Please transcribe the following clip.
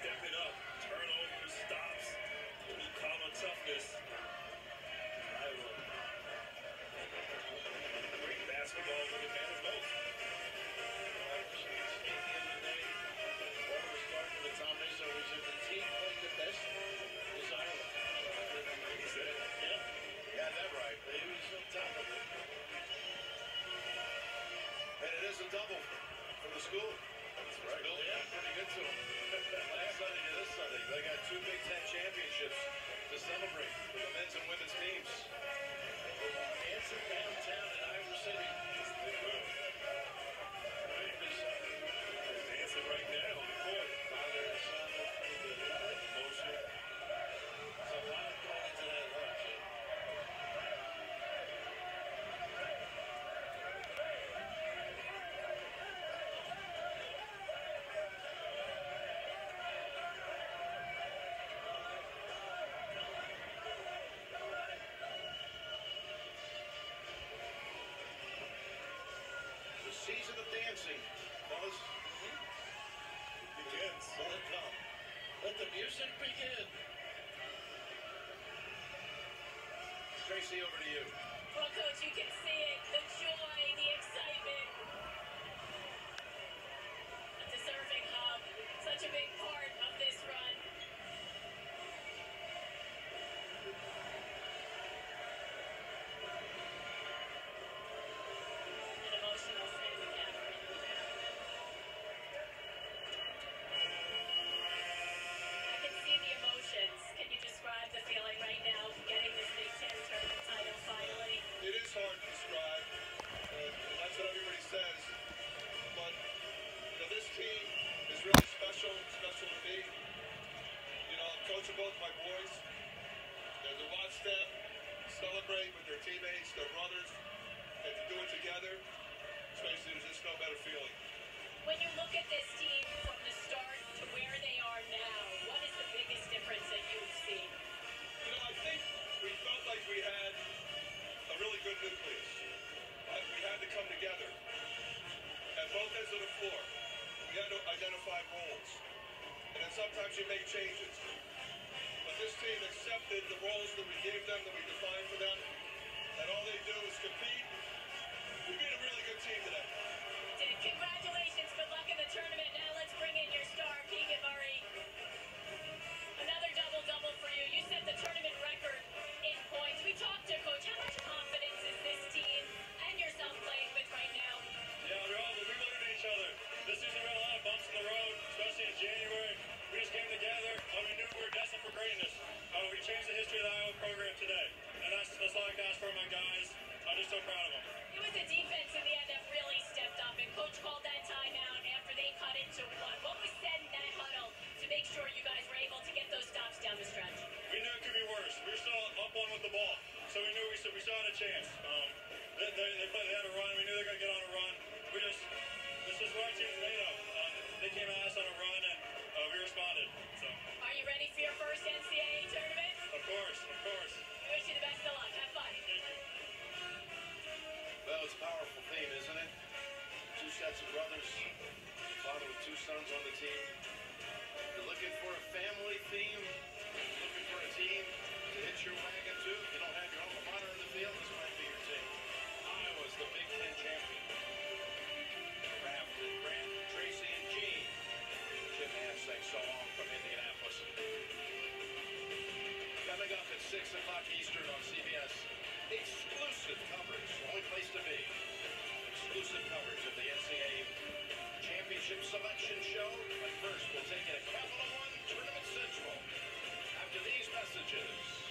stepping up, turnovers, stops, blue collar toughness. Iowa. Great basketball when it matters most. At the end of the day, all the start from the top is always if the team playing the best is Iowa. He said it. Yeah. Yeah, that's right. He was on top of it. And it is a double for the school. That's right. Yeah, pretty good to them. Last Sunday to this Sunday, they got 2 Big Ten championships to celebrate for the men's and women's teams. Answer downtown in Iowa City. They will. Dancing right now on the court. Father and son with the motion. So why not go into that lunch? Season of dancing, fellas. Begins. More to come. Let the music begin. Tracy, over to you. Well, Coach, you can see it. The joy, the excitement. A deserving hub. Such a big part of this run. An emotional Stanley Cup. I can see the emotions. Can you describe the feeling right now, getting this Big Ten tournament title finally? It is hard to describe, and that's what everybody says. But this team is really special to me. I'm coaching both my boys. And to watch them celebrate with their teammates, their brothers, and to do it together, Tracy, there's just no better feeling. When you look at this team from the start to where they are now, what is the biggest difference that you've seen? I think we felt like we had a really good nucleus. We had to come together at both ends of the floor. We had to identify roles. And then sometimes you make changes. But this team accepted the roles that we gave them, that we defined for them. And all they do is compete. We beat a really good team today. Congratulations. Good luck in the tournament. Now let's bring in your star, Keegan Murray. Another double-double for you. You set the tournament record in points. We talked to Coach. How much confidence is this team and yourself playing with right now? Yeah, we believe in each other. This season we had a lot of bumps in the road, especially in January. We just came together and we knew we were destined for greatness. We changed the history of the Iowa program today. And that's all I can ask for my guys. I'm just so proud of them. It was the defense in the end that really stepped up, and Coach called that timeout after they cut into one. What was said in that huddle to make sure you guys were able to get those stops down the stretch? We knew it could be worse. We were still up one with the ball, so we knew we still had a chance. They had a run. We knew they were going to get on a run. This is what our team's made of. They came at us on a run, and we responded. So. Are you ready for your first NCAA tournament? Of course, of course. I wish you the best of luck. Have fun. Thank you. Well, it's a powerful theme, isn't it? 2 sets of brothers, father with 2 sons on the team. You're looking for a family theme, looking for a team to hitch your wagon to. If you don't have your alma mater in the field, this might be your team. Iowa's the Big Ten champion. Kraft and Grant, Tracy and Gene. Jim Nash sang so long from Indianapolis. Coming up at 6 o'clock Eastern on CBS. Exclusive coverage, only place to be. Exclusive coverage of the NCAA Championship Selection Show. But first, we'll take it at Capital One Tournament Central. After these messages.